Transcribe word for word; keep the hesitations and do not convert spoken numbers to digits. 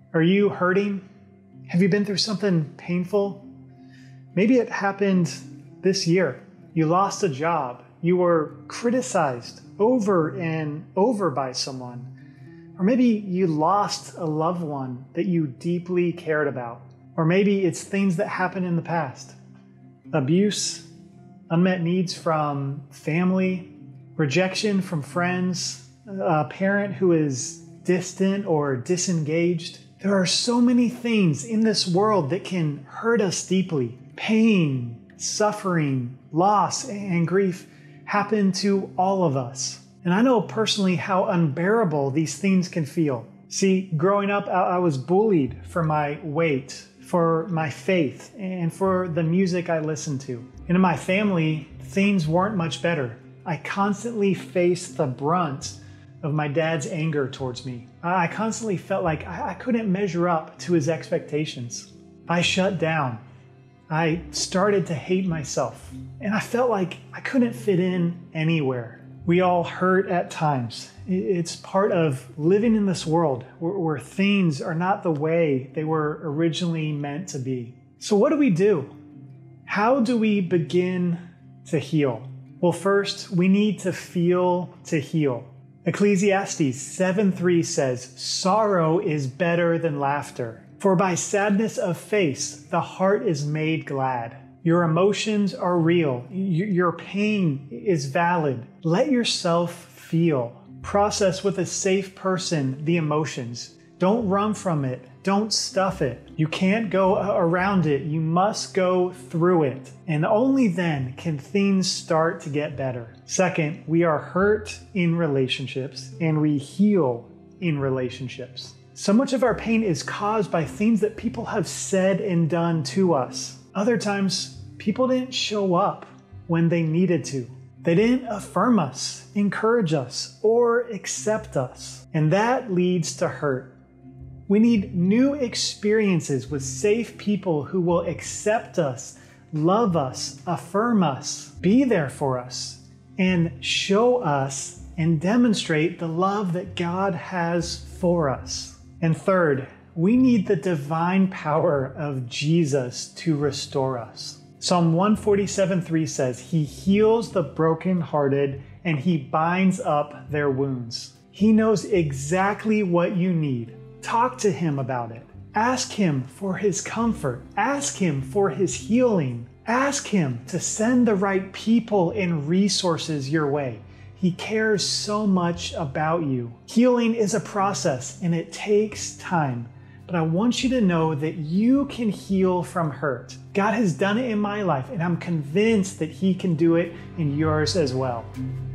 Are you hurting? Have you been through something painful? Maybe it happened this year. You lost a job. You were criticized over and over by someone. Or maybe you lost a loved one that you deeply cared about. Or maybe it's things that happened in the past. Abuse, unmet needs from family, rejection from friends, a parent who is distant or disengaged. There are so many things in this world that can hurt us deeply. Pain, suffering, loss, and grief happen to all of us. And I know personally how unbearable these things can feel. See, growing up, I was bullied for my weight, for my faith, and for the music I listened to. And in my family, things weren't much better. I constantly faced the brunt of my dad's anger towards me. I constantly felt like I couldn't measure up to his expectations. I shut down. I started to hate myself. And I felt like I couldn't fit in anywhere. We all hurt at times. It's part of living in this world where, where things are not the way they were originally meant to be. So what do we do? How do we begin to heal? Well, first, we need to feel to heal. Ecclesiastes seven three says, "Sorrow is better than laughter, for by sadness of face the heart is made glad." Your emotions are real. Your pain is valid. Let yourself feel. Process with a safe person the emotions. Don't run from it. Don't stuff it. You can't go around it. You must go through it. And only then can things start to get better. Second, we are hurt in relationships and we heal in relationships. So much of our pain is caused by things that people have said and done to us. Other times, people didn't show up when they needed to. They didn't affirm us, encourage us, or accept us. And that leads to hurt. We need new experiences with safe people who will accept us, love us, affirm us, be there for us, and show us and demonstrate the love that God has for us. And third, we need the divine power of Jesus to restore us. Psalm one forty-seven three says, "He heals the brokenhearted and he binds up their wounds." He knows exactly what you need. Talk to him about it. Ask him for his comfort. Ask him for his healing. Ask him to send the right people and resources your way. He cares so much about you. Healing is a process and it takes time. But I want you to know that you can heal from hurt. God has done it in my life, and I'm convinced that he can do it in yours as well.